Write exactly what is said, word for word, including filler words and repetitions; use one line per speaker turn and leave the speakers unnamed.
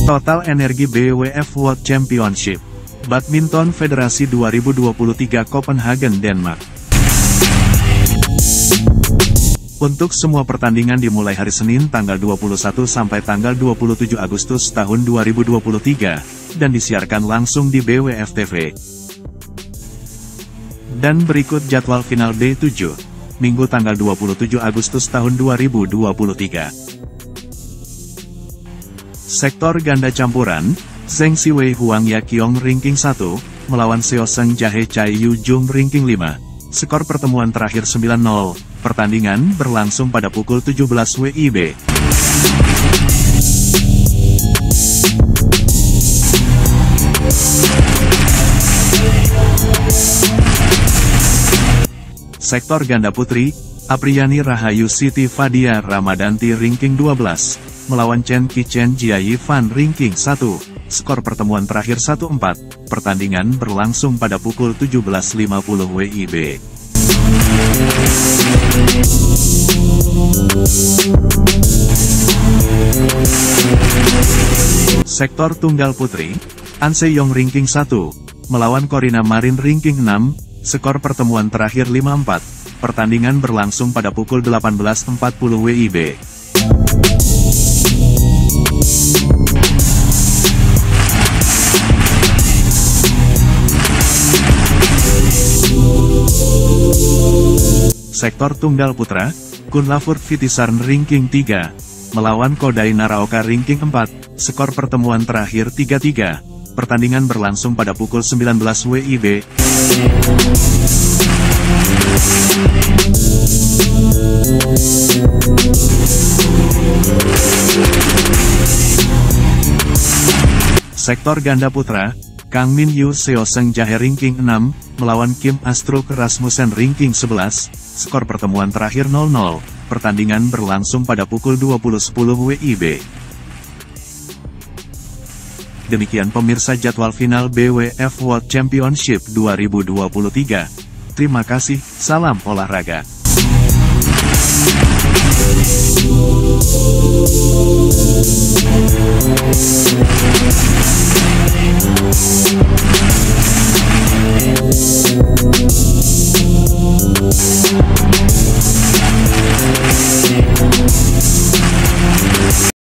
Total Energi B W F World Championship Badminton Federasi dua ribu dua puluh tiga Copenhagen, Denmark. Untuk semua pertandingan dimulai hari Senin tanggal dua puluh satu sampai tanggal dua puluh tujuh Agustus tahun dua ribu dua puluh tiga, dan disiarkan langsung di B W F T V. Dan berikut jadwal final D tujuh, Minggu tanggal dua puluh tujuh Agustus tahun dua ribu dua puluh tiga. Sektor ganda campuran, Zheng Siwei Huang Yaqiong ranking satu, melawan Seo Seung Jae Chai Yu Jung ranking lima. Skor pertemuan terakhir sembilan nol, pertandingan berlangsung pada pukul tujuh belas W I B. Sektor ganda putri, Apriyani Rahayu Siti Fadia Ramadanti ranking dua belas, melawan Chen Qi-chen Jiayi Fan ranking satu. Skor pertemuan terakhir satu empat, pertandingan berlangsung pada pukul tujuh belas lima puluh W I B. Sektor tunggal putri, An Se-yong ranking satu, melawan Corina Marin ranking enam. Skor pertemuan terakhir lima empat, pertandingan berlangsung pada pukul delapan belas empat puluh W I B. Sektor tunggal putra, Kunlavur Vitisarn ranking tiga, melawan Kodai Naraoka ranking empat, skor pertemuan terakhir tiga tiga, pertandingan berlangsung pada pukul sembilan belas W I B. Sektor ganda putra, Kang Min Yu Seo Seung Jae ranking enam, melawan Kim Astrup Rasmussen ranking sebelas, skor pertemuan terakhir nol nol, pertandingan berlangsung pada pukul dua puluh sepuluh W I B. Demikian pemirsa jadwal final B W F World Championship dua ribu dua puluh tiga. Terima kasih, salam olahraga.